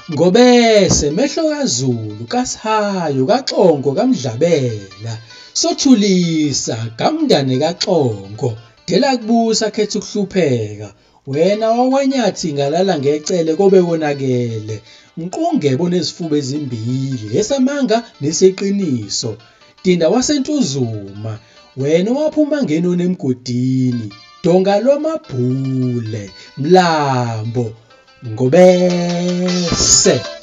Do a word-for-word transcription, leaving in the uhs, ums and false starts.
Ngobese mehlo kaZulu kaSihayo kaXongo kaMdlabela sothulisa kamndane kaXongo dela kubusa khetha ukuhlupheka wena wawanyathi ngalala ngecele kobe konakele mqungebe onezifuba ezimbili esamanga neseqiniso Dinda wasentuzuma wena waphuma ngeno nemgodini donga lwamabhule mlambo Ngobese.